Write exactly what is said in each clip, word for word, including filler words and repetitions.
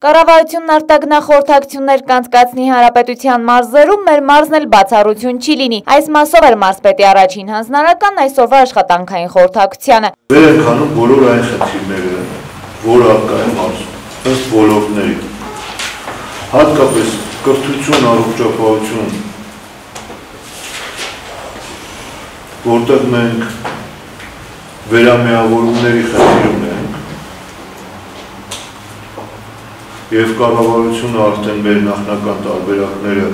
Կառավարությունն արտագնախորհրդակցություններ կանցկացնի հանրապետության մարզերում, մեր մարզն էլ բացառություն չի լինի։ Այս մասով էր մարզպետի առաջին հանձնարարականն այսօրվա աշխատանքային խորհրդակցությանը։ Վեր ենք անում բոլոր այն խնդիրները, որ ակա են մարզում, ըստ ոլորտների, հատկապես կրթություն, առողջապահություն, որտեղ մենք վերամիավորումների խնդիր ունենք, և կառավարությունը արդեն մեր նախնական տարբերակները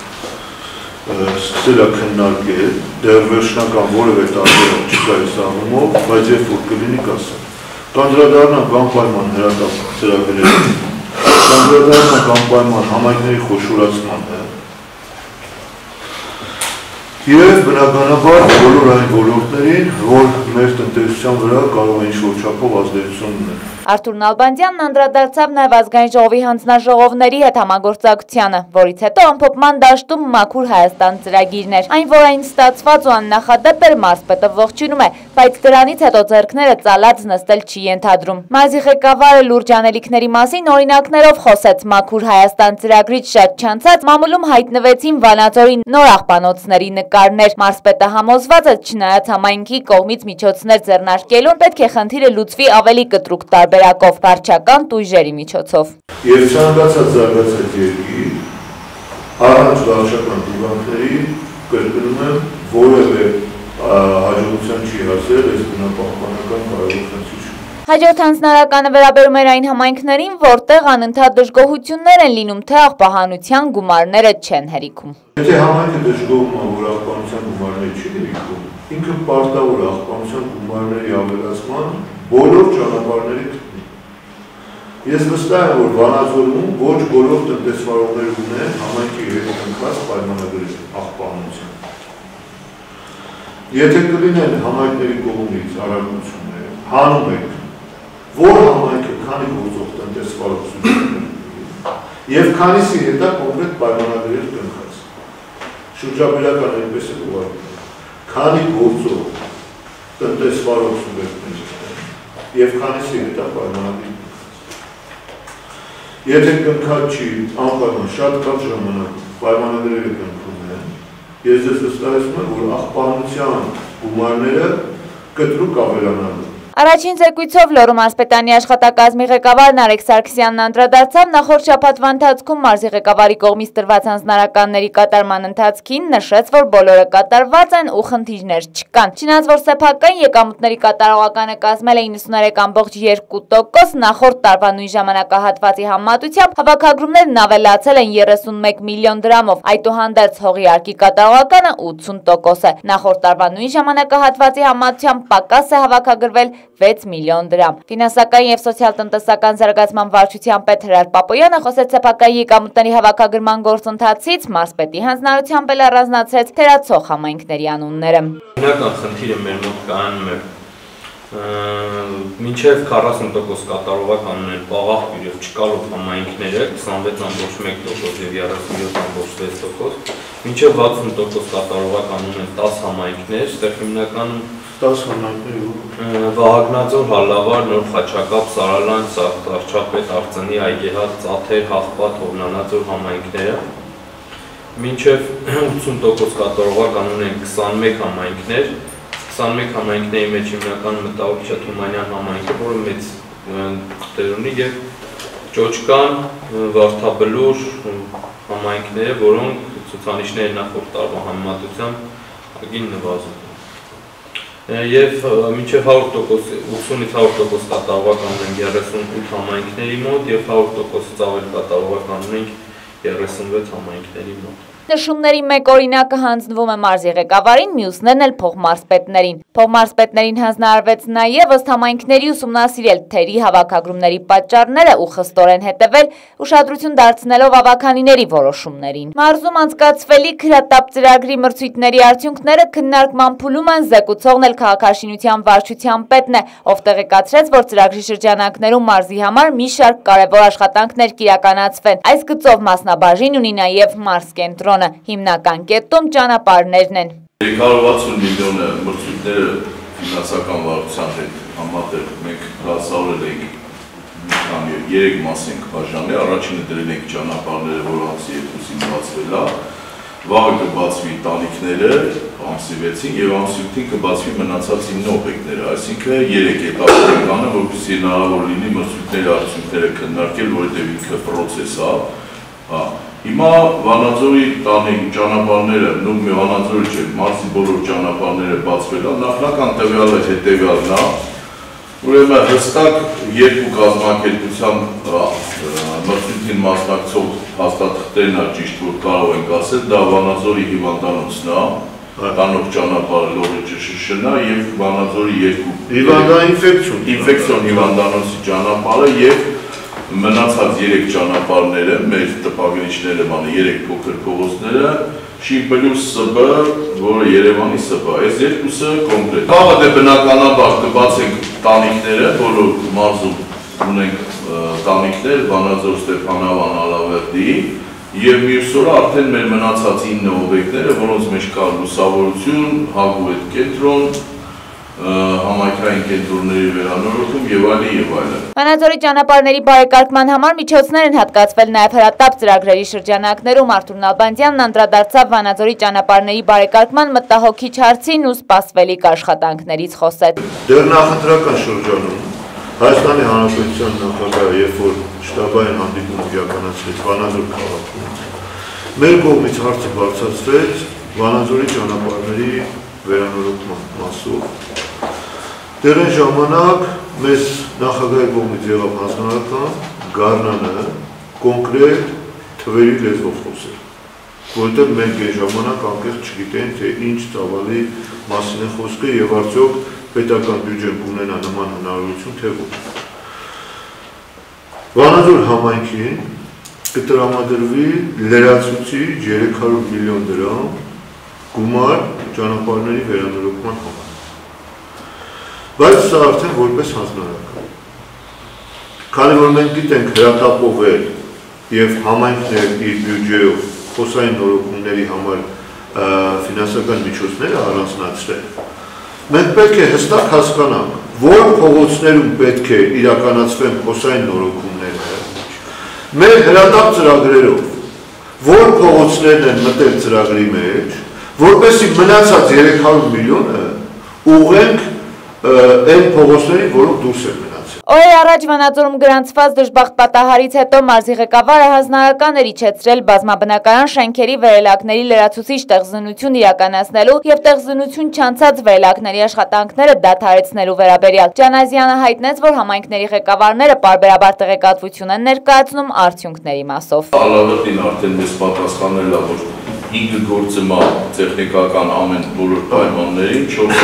սկսել է քննարկել, դեռ վերջնական որևէ տարբերակ չկա այս առումով, բայց երբ որ կլինի կասեմ։ Կանդրադառնանք անպայման հրատապ ծրագրերին, կանդրադառնանք անպայման համայնքների խոշորացմանը և բնականաբար բոլոր այն ոլորտներին, որ մեր տնտեսության վրա կարող է ինչ-որ չափով ազդեցություն ունել։ Արթուր Նալբանդյանն անդրադարձավ նաև ազգային ժողովի հանձնաժողովների հետ համագործակցությանը, որից հետո ամփոփման դաշտում Մաքուր Հայաստան ծրագիրն էր։ Այն, որ այն ստացված ու աննախադեպ էր, մարզպետը ողջունում է, բայց դրանից հետո ձեռքները ծալած նստել չի ենթադրում։ Մարզի ղեկավարը լուրջ անելիքների մասին օրինակներով խոսեց։ Մաքուր Հայաստան ծրագրից շատ չանցած մամուլում հայտնվեցին Վանաձորի նոր աղբանոցների նկարներ։ Մարզպետը համոզված է, չնայած համայնքի կողմից միջոցներ ձեռնարկելուն, պետք է խնդիրը լուծվի ավելի կտրուկ տարբերակով, վարչական տույժերի միջոցով։ Եվ ցանկացած զարգացած երկիր առանց վարչական տուգանքների կրկնում եմ որևէ հաջողության չի հասել այս բնապահպանական կարևոր խնդիրը։ Հաջորդ հանձնարարականը վերաբերում էր այն համայնքներին, որտեղ անընդհատ դժգոհություններ են լինում, թե աղբահանության գումարները չեն հերիքում։ Եթե համայնքը դժգոհում է, որ աղբահանության գումարները չի հերիքում, ինքը պարտավոր է աղբահանության գումարների ավելացման բոլոր ճանապարհների գտնի։ Ես վստահ եմ, որ Վանաձորում ոչ բոլոր տնտեսվարողներ ունեն համայնքի հետ կնքված պայմանագրեր աղբահանության։ Եթե կլինեն համայնքների կողմից արարողությունները, հանում եք, որ համայնքը քանի գործող տնտեսվարողություններ և քանիսի հետ է կոնկրետ պայմանագրեր կնքված։ Շրջաբերական այնպես է ուղղակի, քանի գործող տնտեսվարողություններ և քանիսի հետ է պայմանագրեր կնքված։ Եթե կնքած չի, անպայման շատ կարճ ժամանակ պայմանագրերը կնքում են, ես ես վստահեցնում եմ, որ աղբահանության գումարները կտրուկ ավելանալու։ Առաջին զեկույցով Լոռու մարզպետանի աշխատակազմի ղեկավար Նարեկ Սարգսյանն անդրադարձավ նախորդ շաբաթվա ընթացքում մարզի ղեկավարի կողմից տրված հանձնարարականների կատարման ընթացքին, նշեց, որ բոլորը կատարված են ու խնդիրներ չկան։ Չնայած որ սեփական եկամուտների կատարողականը կազմել է իննսուններեք կόμμα երկու տոկոս, նախորդ տարվա նույն ժամանակահատվածի համեմատությամբ հավաքագրումներն ավելացել են երեսունմեկ միլիոն դրամով, այդուհանդերձ հողի արկի կատարողականը ութսուն տոկոս է։ Նախորդ տարվա նույն ժամանակահատվածի համեմատությամբ պակաս է հավաքագրվել վեց միլիոն դրամ։ Ֆինանսական և սոցիալ-տնտեսական զարգացման վարչության պետ Հրար Պապոյանը խոսեց սեփական եկամուտների հավաքագրման գործընթացից, մարզպետի հանձնարարությամբ էլ առանձնացրեց թերացող համայնքների անունները։ Հիմնական խնդիրը մեր մոտ կայանում է մինչև քառասուն տոկոս կատարողական ունեն պաղաղ և չկարող համայնքները քսանվեց կόμμα մեկ տոկոս և երեսունյոթ կόμμα վեց տոկոս, մինչև վաթսուն տոկոս կատարողական ունեն տաս համայնքներ, ստեղ հիմնականում տաս համայնքներ Վահագնաձոր, Հալավար, Նոր Խաչակապ, Սարալան, Արչապետ, Արձնի, Այգեհատ, Ծաթեր, Հաղպատ, Հովնանաձոր համայնքները, մինչև ութսուն տոկոս կատարողական ունեն քսանմեկ համայնքներ, քսանմեկ համայնքների մեջ հիմնականում Մտահոգիչա Թումանյան համայնքը, որը մեծ թղթեր ունի, և Ճոճկան, Վարդաբլուր համայնքները, որոնք ցուցանիշները նախորդ տարվա համեմատությամբ ագին նվազում։ Եվ մինչև հարյուր տոկոս, ութսունից հարյուր տոկոս կատարողական ունենք երեսունութ համայնքների մոտ և հարյուր տոկոսից ավել կատարողական ունենք երեսունվեց համայնքների մոտ։ Նշումների մեկ օրինակը հանձնվում է մարզի ղեկավարին, մյուսներն էլ փոխմարզպետներին։ Փոխմարզպետներին հանձնարարվեց նաև ըստ համայնքների ուսումնասիրել թերի հավաքագրումների պատճառները ու խստորեն հետևել, ուշադրություն դարձնելով ավագանիների որոշումներին։ Մարզում անցկացվելիք հրատապ ծրագրի մրցույթների արդյունքները քննարկման փուլում են, զեկուցողն էլ քաղաքաշինության վարչության պետն է, ով տեղեկացրեց, որ ծրագրի շրջանակներում մարզի համար մի շարք կարևոր աշխատանքներ կիրականացվեն։ Այս գծով մասնաբաժին ունի նաև մարզկենտրոնը, հիմնական կետում ճանապարհներն են։ երկու հարյուր վաթսուն միլիոնը մրցույթները ֆինանսական վարչության հետ համատեղ մենք հրացավորել ենք քանի երեք մաս ենք բաժանել, առաջինը դրել ենք ճանապարհները, որոնց երկուսին բացվել է, վաղը կբացվի տանիքները, ամսի վեցին եւ ամսի ութին կբացվի մնացած ինը օբյեկտները, այսինքն երեք էտապ ենք անում, որպեսզի հնարավոր լինի մրցույթների արդյունքները քննարկել, որովհետեւ ինքը process է, հա։ Հիմա Վանաձորի տանիք ճանապարհները, նույն մի Վանաձորի չէ, մարզի բոլոր ճանապարհները բացվել են, նախնական տվյալը հետեւյալն է, ուրեմն հստակ երկու կազմակերպության մրցույթին մասնակցող հաստատքներն է ճիշտ, որ կարող ենք ասել, դա Վանաձորի հիվանդանոցն է, տանող ճանապարհը Լոռիճը Շշնա եւ Վանաձորի երկու հիվանդանոցի ինֆեկցիոն հիվանդանոցի ճանապարհը եւ մնացած երեք ճանապարհները, մեր տպագրիչները, մանր երեք փոքր փողոցները, Շ պլյուս Ս Բ, որը Երևանի Ս Բ, այս երկուսը կոնկրետ։ Վաղը դե բնականաբար կբացենք տանիքները, բոլոր մարզում ունենք տանիքներ, Վանաձոր, Ստեփանավան, Ալավերդի, եւ մյուս օրը արդեն մեր մնացած ինը օբյեկտները, որոնց մեջ կա լուսավորություն, հագուետ կենտրոն, համայնքային կենտրոնների վերանորոգում եւ այլն եւ այլն։ Վանաձորի ճանապարհների բարեկարգման համար միջոցներ են հատկացվել նաեւ հրատապ ծրագրերի շրջանակներում Արթուր Նալբանդյանն անդրադարձավ Վանաձորի ճանապարհների բարեկարգման մտահոգիչ հարցին ու սպասվելիք աշխատանքներից խոսեց։ Դեռ նախընտրական շրջանում Հայաստանի Հանրապետության նախագահը, երբ որ շտաբային հանդիպում իրականացրեց Վանաձոր քաղաքում, մեր կողմից հարցը բարձրացվեց Վանաձորի ճանապարհների վերանորոգման մասով։ Դեռ այն ժամանակ մեզ նախագահի կողմից եղավ հանձնարարական գարնանը կոնկրետ թվերի լեզվով խոսել, որովհետև մենք այն ժամանակ անկեղծ չգիտենք, թե ինչ ծավալի մասին է խոսքը եւ արդյոք պետական բյուջեն կունենա նման հնարավորություն, թե ոչ։ Վանաձոր համայնքին կտրամադրվի լրացուցիչ երեք հարյուր միլիոն դրամ գումար ճանապարհների վերանորոգման համար։ Բայց սա արդեն որպես հանձնարարական։ Քանի որ մենք գիտենք հրատապով է եւ համայնքն է իր բյուջեով խոսային նորոգումների համար ֆինանսական միջոցներ առանձնացրել, մենք պետք է հստակ հասկանանք, որ փողոցներում պետք է իրականացվեն խոսային նորոգումները, մեր հրատապ ծրագրերով, որ փողոցներն են մտել ծրագրի մեջ, որպեսզի մնացած երեք հարյուր միլիոնը ուղղենք այն փողոցներին, որոնք դուրս են մնացել։ Օրեր առաջ Վանաձորում գրանցված դժբախտ պատահարից հետո մարզի ղեկավարը հանձնարարական էր իջեցրել բազմաբնակարան շենքերի վերելակների լրացուցիչ տեղզնություն իրականացնելու եւ տեղզնություն չանցած վերելակների աշխատանքները դադարեցնելու վերաբերյալ։ Ջանազյանը հայտնեց, որ համայնքների ղեկավարները պարբերաբար տեղեկատվություն են ներկայացնում արդյունքների մասով։ Ալավերդին արդեն մեզ պատասխանել է, որ ինքը գործում է տեխնիկական ամեն բոլոր պայմաններին, չորս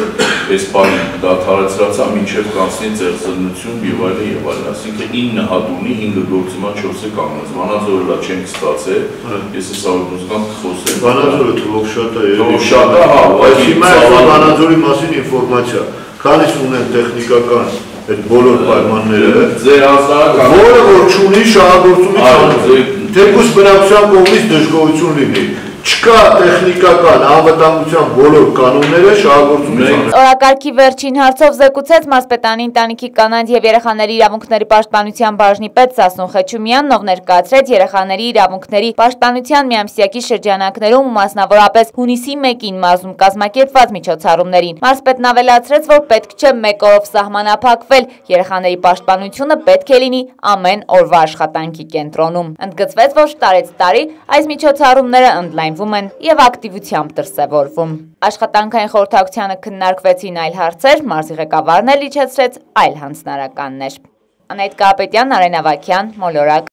այս պարին դադարեցրած է, մինչև կանցնի ծեղծնություն եւ այլն եւ այլն, այսինքն ինը հատունի հինգը գործում է, չորսը կանգնած։ Վանաձորը դա չենք ստացել, ես հեսա որ դուսկամ կխոսեմ։ Վանաձորը թվով շատ է, թվով շատ է, հա, բայց հիմա Վանաձորի մասին ինֆորմացիա, քանից ունեն տեխնիկական այդ բոլոր պայմանները, ձեր հասարակական, որը որ չունի շահագործումից անունը, թեկուզ բնակության կողմից դժգոհություն լինի, չկա տեխնիկական անվտանգության բոլոր կանոնները շահագործումից անունը։ Օրակարգի վերջին հարցով զեկուցեց Մարզպետանի ընտանիքի կանանց եւ երեխաների իրավունքների պաշտպանության բաժնի պետ Սասուն Խեչումյանն, ով ներկայացրեց երեխաների իրավունքների պաշտպանության միամսյակի շրջանակներում ու մասնավորապես հունիսի մեկին մարզում կազմակերպված միջոցառումներին։ Մարզպետն ավելացրեց, որ պետք չէ մեկ օրով սահմանափակվել, երեխաների պաշտպանությունը պետք է լինի ամեն օրվա աշխատանքի կենտրոնում։ Ընդգծվեց, որ տարեց տարի այս միջոցառումները ընդլայնվում են եւ ակտիվությամբ դրսեւորվում։ Աշխատանքային խորհրդակցությանը քննարկվեցին այլ հարցեր, մարզի ղեկավարն էլ իջեցրեց այլ հանձնարարականներ։ Անահիտ Կարապետյան, Արեն Ավագյան, Մոլորակ։